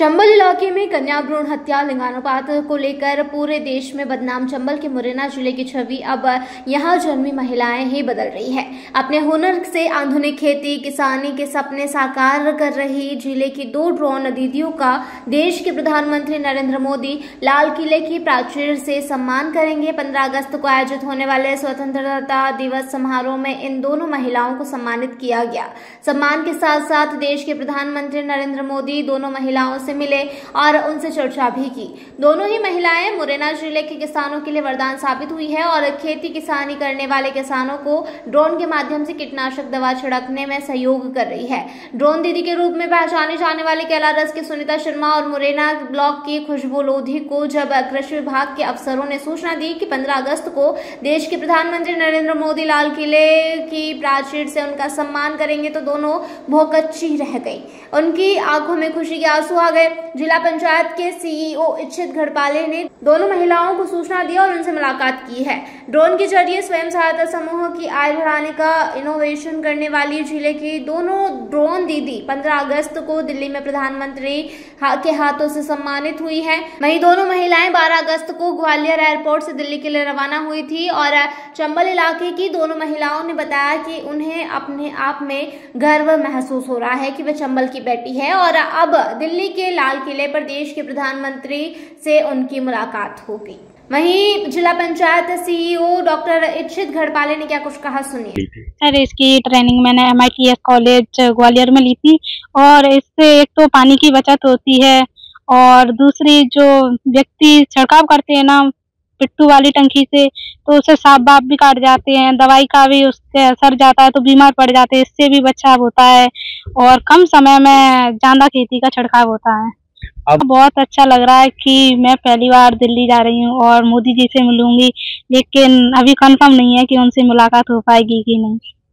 चंबल इलाके में कन्या भ्रूण हत्या लिंगानुपात को लेकर पूरे देश में बदनाम चंबल के मुरैना जिले की छवि अब यहां जन्मी महिलाएं ही बदल रही है। अपने हुनर से आधुनिक खेती किसानी के सपने साकार कर रही जिले की 2 ड्रोन दीदियों का देश के प्रधानमंत्री नरेंद्र मोदी लाल किले की प्राचीर से सम्मान करेंगे। 15 अगस्त को आयोजित होने वाले स्वतंत्रता दिवस समारोह में इन दोनों महिलाओं को सम्मानित किया गया। सम्मान के साथ साथ देश के प्रधानमंत्री नरेंद्र मोदी दोनों महिलाओं से मिले और उनसे चर्चा भी की। दोनों ही महिलाएं मुरैना जिले के किसानों के लिए वरदान साबित हुई है और खेती किसानी करने वाले किसानों को ड्रोन के माध्यम से कीटनाशक दवा छिड़कने में सहयोग कर रही है। ड्रोन दीदी के रूप में पहचाने जाने वाले कैलारस की सुनीता शर्मा और मुरैना ब्लॉक की खुशबू लोधी को जब कृषि विभाग के अफसरों ने सूचना दी कि 15 अगस्त को देश के प्रधानमंत्री नरेंद्र मोदी लाल किले की प्राचीर से उनका सम्मान करेंगे तो दोनों भौकच्ची रह गई। उनकी आंखों में खुशी के आंसू आ गए। जिला पंचायत के सीईओ इच्छित घड़पाले ने दोनों महिलाओं को सूचना दी और उनसे मुलाकात की है। ड्रोन के जरिए स्वयं सहायता समूह की आय बढ़ाने का इनोवेशन करने वाली जिले की दोनों ड्रोन दीदी 15 अगस्त को दिल्ली में प्रधानमंत्री के हाथों से सम्मानित हुई है। वहीं दोनों महिलाएं 12 अगस्त को ग्वालियर एयरपोर्ट से दिल्ली के लिए रवाना हुई थी और चंबल इलाके की दोनों महिलाओं ने बताया कि उन्हें अपने आप में गर्व महसूस हो रहा है कि वे चंबल की बेटी है और अब दिल्ली के लाल किले पर देश के प्रधानमंत्री से उनकी मुलाकात होगी। वहीं जिला पंचायत सीईओ डॉक्टर इच्छित घड़पाले ने क्या कुछ कहा, सुनिए। सर, इसकी ट्रेनिंग मैंने MITS कॉलेज ग्वालियर में ली थी और इससे एक तो पानी की बचत होती है और दूसरी जो व्यक्ति छिड़काव करते हैं ना पिट्टू वाली टंकी से, तो उससे सांप बाप भी काट जाते हैं, दवाई का भी उससे असर जाता है तो बीमार पड़ जाते हैं, इससे भी बचाव होता है और कम समय में ज्यादा खेती का छिड़काव होता है। अब बहुत अच्छा लग रहा है कि मैं पहली बार दिल्ली जा रही हूँ और मोदी जी से मिलूंगी, लेकिन अभी कंफर्म नहीं है कि उनसे मुलाकात हो पाएगी कि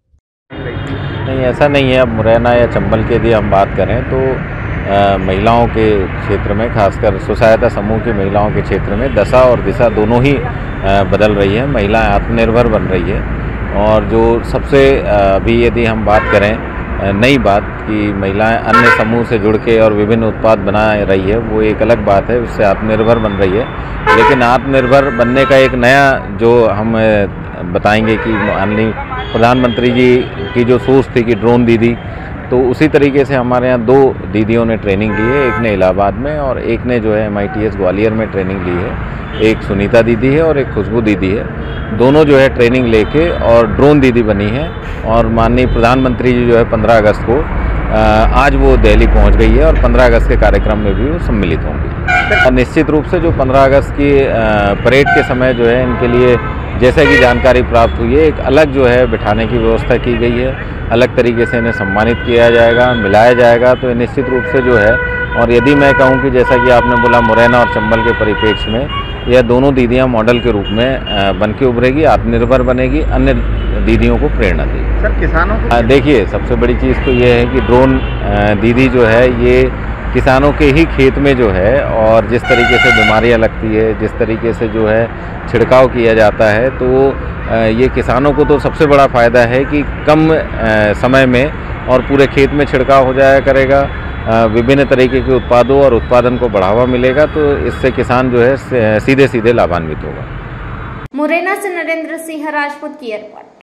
नहीं। ऐसा नहीं है। अब मुरैना या चंबल की यदि हम बात करें तो महिलाओं के क्षेत्र में, खासकर स्व सहायता समूह की महिलाओं के क्षेत्र में दशा और दिशा दोनों ही बदल रही है। महिलाएं आत्मनिर्भर बन रही है और जो सबसे अभी यदि हम बात करें नई बात कि महिलाएं अन्य समूह से जुड़ के और विभिन्न उत्पाद बना रही है, वो एक अलग बात है, उससे आत्मनिर्भर बन रही है। लेकिन आत्मनिर्भर बनने का एक नया जो हम बताएंगे कि माननीय प्रधानमंत्री जी की जो सोच थी कि ड्रोन दीदी, तो उसी तरीके से हमारे यहाँ 2 दीदियों ने ट्रेनिंग ली है। एक ने इलाहाबाद में और एक ने जो है MITS ग्वालियर में ट्रेनिंग ली है। एक सुनीता दीदी है और एक खुशबू दीदी है। दोनों जो है ट्रेनिंग लेके और ड्रोन दीदी बनी है और माननीय प्रधानमंत्री जी जो है 15 अगस्त को आज वो दिल्ली पहुंच गई है और 15 अगस्त के कार्यक्रम में भी वो सम्मिलित होंगी। निश्चित रूप से जो 15 अगस्त की परेड के समय जो है इनके लिए जैसा कि जानकारी प्राप्त हुई है, एक अलग जो है बिठाने की व्यवस्था की गई है, अलग तरीके से इन्हें सम्मानित किया जाएगा, मिलाया जाएगा। तो निश्चित रूप से जो है, और यदि मैं कहूं कि जैसा कि आपने बोला मुरैना और चंबल के परिप्रेक्ष्य में यह दोनों दीदियां मॉडल के रूप में बन के उभरेगी, आत्मनिर्भर बनेगी, अन्य दीदियों को प्रेरणा देगी। सर, किसानों को देखिए, सबसे बड़ी चीज़ तो ये है कि ड्रोन दीदी जो है ये किसानों के ही खेत में जो है और जिस तरीके से बीमारियां लगती है, जिस तरीके से जो है छिड़काव किया जाता है, तो ये किसानों को तो सबसे बड़ा फ़ायदा है कि कम समय में और पूरे खेत में छिड़काव हो जाया करेगा। विभिन्न तरीके के उत्पादों और उत्पादन को बढ़ावा मिलेगा, तो इससे किसान जो है सीधे सीधे लाभान्वित होगा। मुरैना से नरेंद्र सिंह राजपूत की रिपोर्ट।